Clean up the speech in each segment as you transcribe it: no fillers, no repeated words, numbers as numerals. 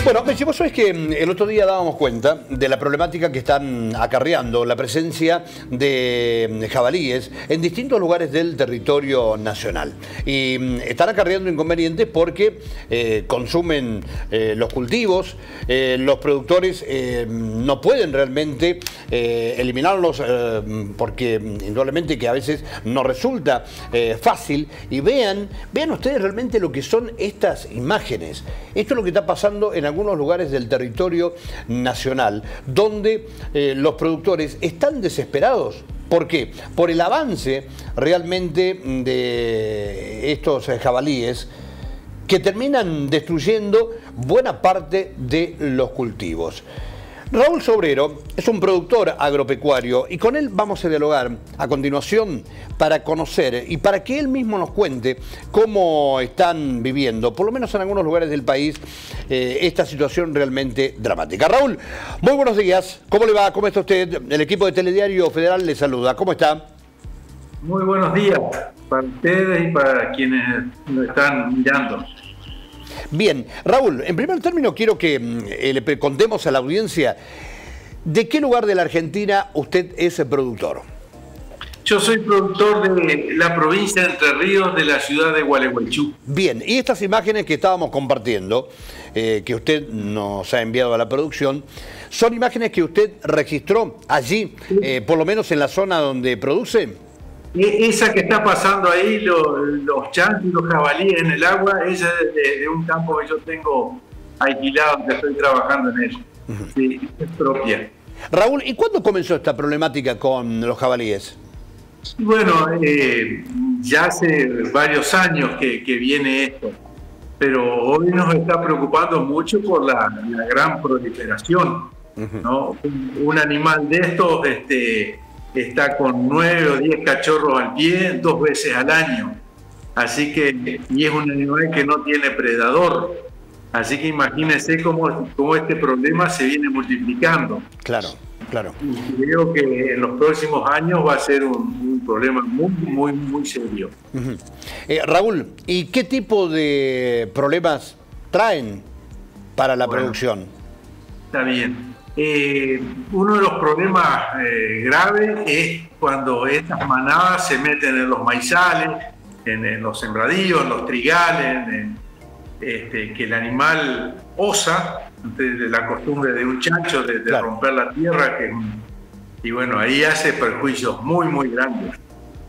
Bueno, vos sabés que el otro día dábamos cuenta de la problemática que están acarreando la presencia de jabalíes en distintos lugares del territorio nacional. Y están acarreando inconvenientes porque consumen los cultivos, los productores no pueden realmente eliminarlos porque indudablemente que a veces no resulta fácil. Y vean ustedes realmente lo que son estas imágenes. Esto es lo que está pasando en algunos lugares del territorio nacional, donde los productores están desesperados. ¿Por qué? Por el avance realmente de estos jabalíes que terminan destruyendo buena parte de los cultivos. Raúl Sobrero es un productor agropecuario y con él vamos a dialogar a continuación para conocer y para que él mismo nos cuente cómo están viviendo, por lo menos en algunos lugares del país, esta situación realmente dramática. Raúl, muy buenos días. ¿Cómo le va? ¿Cómo está usted? El equipo de Telediario Federal le saluda. ¿Cómo está? Muy buenos días para ustedes y para quienes nos están mirando. Bien, Raúl, en primer término quiero que le contemos a la audiencia de qué lugar de la Argentina usted es el productor. Yo soy productor de la provincia de Entre Ríos, de la ciudad de Gualeguaychú. Bien, y estas imágenes que estábamos compartiendo, que usted nos ha enviado a la producción, ¿son imágenes que usted registró allí, por lo menos en la zona donde produce? Esa que está pasando ahí, los chanchos y los jabalíes en el agua, esa es de un campo que yo tengo alquilado, que estoy trabajando en él. Sí, es propia. Raúl, ¿y cuándo comenzó esta problemática con los jabalíes? Bueno, ya hace varios años que viene esto, pero hoy nos está preocupando mucho por la gran proliferación, ¿no? Un animal de estos está con 9 o 10 cachorros al pie 2 veces al año. Así que, y es un animal que no tiene predador. Así que imagínense cómo este problema se viene multiplicando. Claro, claro. Y creo que en los próximos años va a ser un problema muy serio. Raúl, ¿y qué tipo de problemas traen para la producción? Está bien. Uno de los problemas graves es cuando estas manadas se meten en los maizales, en los sembradíos, en los trigales, que el animal osa, de la costumbre de un chancho de claro, romper la tierra, y bueno, ahí hace perjuicios muy grandes.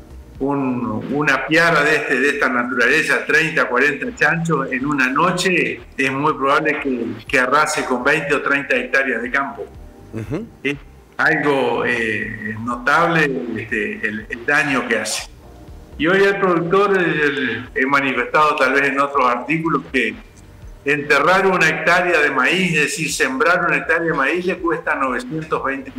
Una piara de esta naturaleza, 30, 40 chanchos en una noche, es muy probable que arrase con 20 o 30 hectáreas de campo. Es algo notable el daño que hace. Y hoy el productor, he manifestado tal vez en otros artículos, que enterrar una hectárea de maíz, es decir, sembrar una hectárea de maíz, le cuesta $920.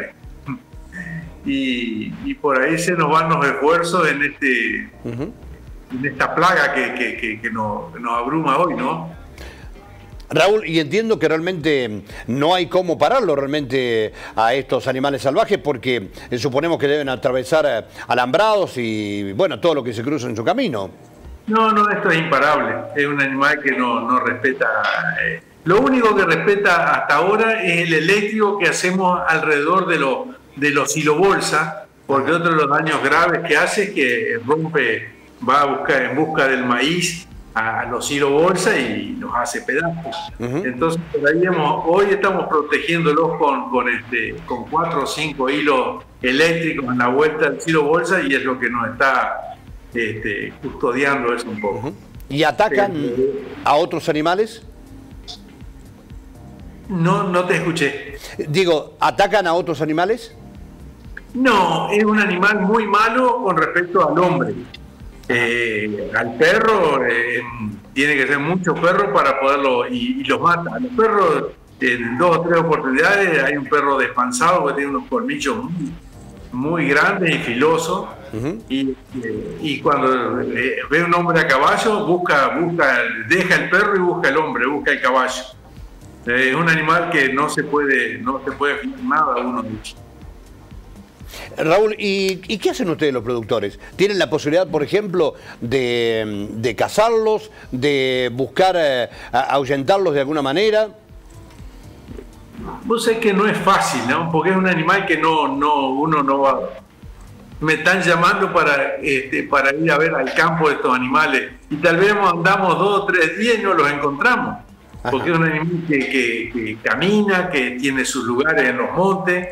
Y por ahí se nos van los esfuerzos en esta plaga que nos abruma hoy, ¿no? Raúl, y entiendo que realmente no hay cómo pararlo realmente a estos animales salvajes porque suponemos que deben atravesar alambrados y bueno, todo lo que se cruza en su camino. No, esto es imparable. Es un animal que no respeta. Lo único que respeta hasta ahora es el eléctrico que hacemos alrededor de los silobolsas, porque otro de los daños graves que hace es que va en busca del maíz a los silobolsas y los hace pedazos. Entonces por ahí hoy estamos protegiéndolos con 4 o 5 hilos eléctricos en la vuelta del silobolsa y es lo que nos está custodiando eso un poco. ¿Y atacan a otros animales? No te escuché. Digo, ¿atacan a otros animales? No, es un animal muy malo con respecto al hombre. Al perro, tiene que ser muchos perros para poderlo, y los mata. A los perros, en 2 o 3 oportunidades, hay un perro despansado que tiene unos colmillos muy grandes y filosos. Y cuando ve un hombre a caballo, deja el perro y busca el hombre, busca el caballo. Es un animal que no se puede fijar nada uno de ellos. Raúl, ¿y qué hacen ustedes los productores? ¿Tienen la posibilidad, por ejemplo, de cazarlos, de buscar ahuyentarlos de alguna manera? vos sabés que no es fácil, ¿no? Porque es un animal que uno no va. Me están llamando para ir a ver al campo de estos animales y tal vez andamos 2 o 3 días y no los encontramos. Porque es un animal que camina, que tiene sus lugares en los montes.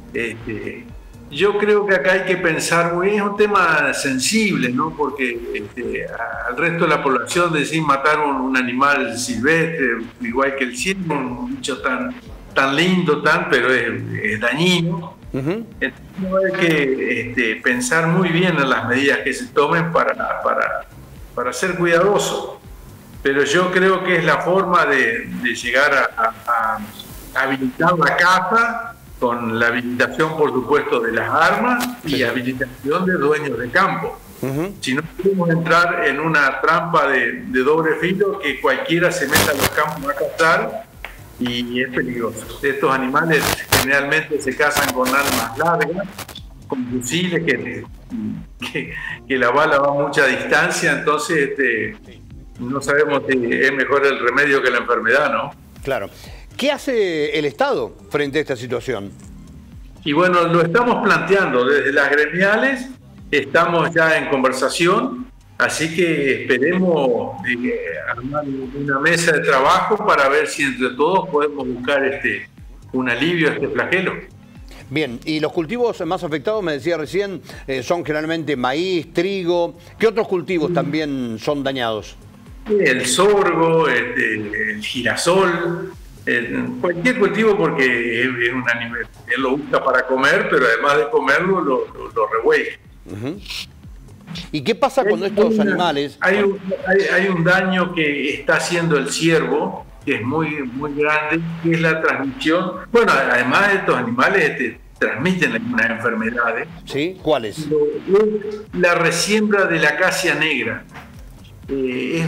Yo creo que acá hay que pensar, es un tema sensible, ¿no? Porque al resto de la población decir matar un animal silvestre, igual que el ciervo, un bicho tan lindo, pero es dañino. Entonces hay que pensar muy bien en las medidas que se tomen para ser cuidadosos. Pero yo creo que es la forma de llegar a habilitar la caza, con la habilitación, por supuesto, de las armas y habilitación de dueños de campo. Si no podemos entrar en una trampa de doble filo, que cualquiera se meta a los campos a cazar, y es peligroso. Estos animales generalmente se cazan con armas largas, con fusiles que la bala va a mucha distancia, entonces no sabemos si es mejor el remedio que la enfermedad, ¿no? Claro. ¿Qué hace el Estado frente a esta situación? Y bueno, lo estamos planteando desde las gremiales, estamos ya en conversación, así que esperemos armar una mesa de trabajo para ver si entre todos podemos buscar un alivio a este flagelo. Bien, y los cultivos más afectados, me decía recién, son generalmente maíz, trigo. ¿Qué otros cultivos también son dañados? El sorgo, el girasol, cualquier cultivo, porque es un animal, él lo usa para comer, pero además de comerlo lo rehueja. ¿Y qué pasa cuando estos animales...? Hay un daño que está haciendo el ciervo, que es muy, muy grande, que es la transmisión. Bueno, además estos animales transmiten algunas enfermedades. ¿Sí? ¿Cuáles? La resiembra de la acacia negra. Es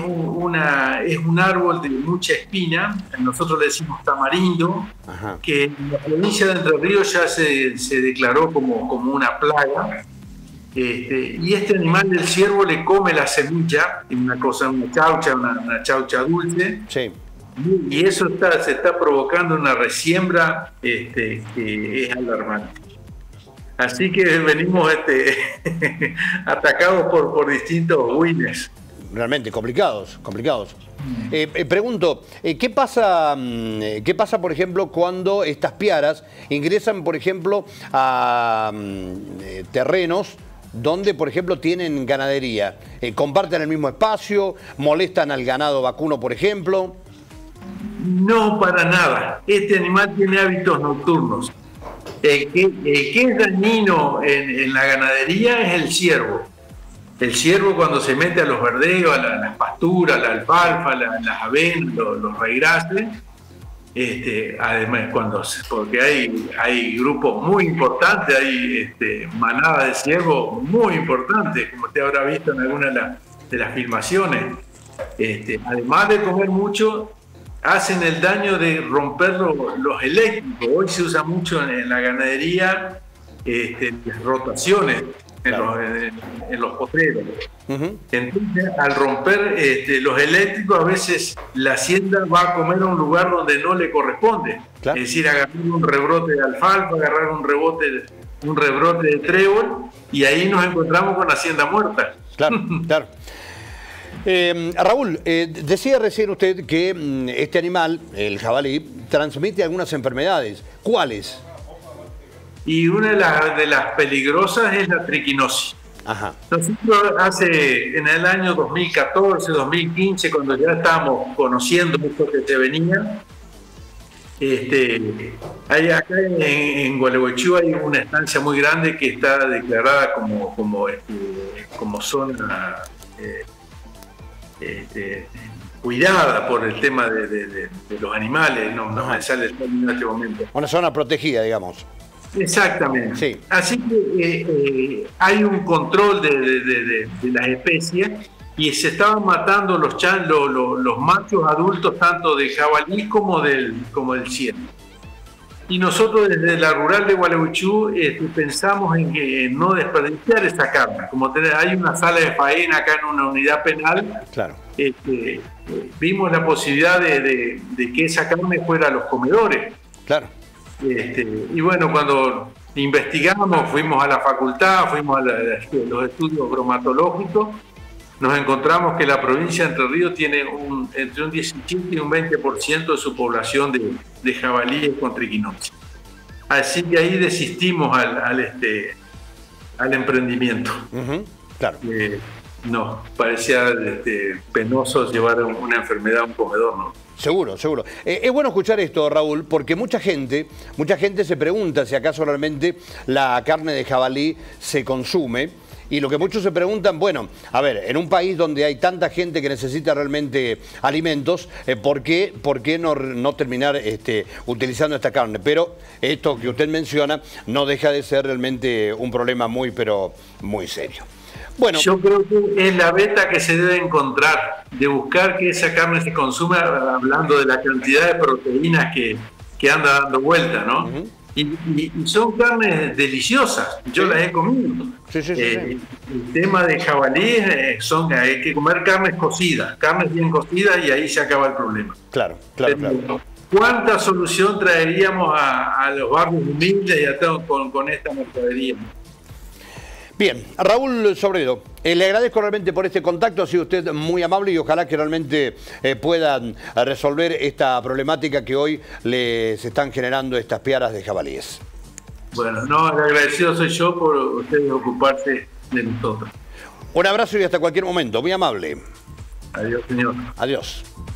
un árbol de mucha espina, nosotros le decimos tamarindo, que en la provincia de Entre Ríos ya se declaró como una plaga, y este animal del ciervo le come la semilla, una chaucha dulce, sí. Y eso se está provocando una resiembra que es alarmante. Así que venimos atacados por distintos buines. Realmente complicados. Pregunto, ¿qué pasa, por ejemplo, cuando estas piaras ingresan, por ejemplo, a terrenos donde, por ejemplo, tienen ganadería? ¿Comparten el mismo espacio? ¿Molestan al ganado vacuno, por ejemplo? No, para nada. Este animal tiene hábitos nocturnos. El que es dañino en la ganadería es el ciervo. El ciervo, cuando se mete a los verdeos, a las pasturas, la alfalfa, las avenas, los raíces, además porque hay grupos muy importantes, hay manadas de ciervos muy importantes, como usted habrá visto en algunas de las filmaciones. Además de comer mucho, hacen el daño de romper los eléctricos. Hoy se usa mucho en la ganadería las rotaciones. En los potreros. Entonces, al romper los eléctricos, a veces la hacienda va a comer a un lugar donde no le corresponde. Claro. Es decir, agarrar un rebrote de alfalfa, agarrar un rebrote de trébol, y ahí nos encontramos con la hacienda muerta. Claro, claro. Raúl, decía recién usted que este animal, el jabalí, transmite algunas enfermedades. ¿Cuáles? Y una de las peligrosas es la triquinosis. Nosotros en el año 2014, 2015, cuando ya estábamos conociendo esto que se venía, acá en Gualeguaychú hay una estancia muy grande que está declarada como zona cuidada por el tema de los animales, no me sale el término en este momento. Una zona protegida, digamos. Exactamente. Sí. Así que hay un control de las especies, y se estaban matando los machos adultos tanto de jabalí como del ciervo. Y nosotros desde la rural de Gualeguaychú pensamos en no desperdiciar esa carne. Como hay una sala de faena acá en una unidad penal, claro. Vimos la posibilidad de que esa carne fuera a los comedores. Claro. Y bueno, cuando investigamos, fuimos a la facultad, fuimos a los estudios bromatológicos, nos encontramos que la provincia de Entre Ríos tiene entre un 17 y un 20% de su población de jabalíes con triquinosis. Así que ahí desistimos al emprendimiento. Claro. Nos parecía penoso llevar una enfermedad a un comedor, ¿no? Seguro, seguro. Es bueno escuchar esto, Raúl, porque mucha gente se pregunta si acaso realmente la carne de jabalí se consume. Y lo que muchos se preguntan, bueno, a ver, en un país donde hay tanta gente que necesita realmente alimentos, ¿por qué no terminar utilizando esta carne? Pero esto que usted menciona no deja de ser realmente un problema pero muy serio. Bueno, yo creo que es la beta que se debe encontrar, de buscar que esa carne se consuma, hablando de la cantidad de proteínas que anda dando vuelta, ¿no? Y son carnes deliciosas, yo las he comido. Sí. El tema de jabalí hay que comer carnes bien cocidas, y ahí se acaba el problema. Claro. ¿Cuánta solución traeríamos a los barrios humildes y a todo con esta mercadería? Bien, Raúl Sobredo, le agradezco realmente por este contacto, ha sido usted muy amable y ojalá que realmente puedan resolver esta problemática que hoy les están generando estas piaras de jabalíes. Bueno, no, el agradecido soy yo por ustedes ocuparse de nosotros. Un abrazo y hasta cualquier momento, muy amable. Adiós, señor. Adiós.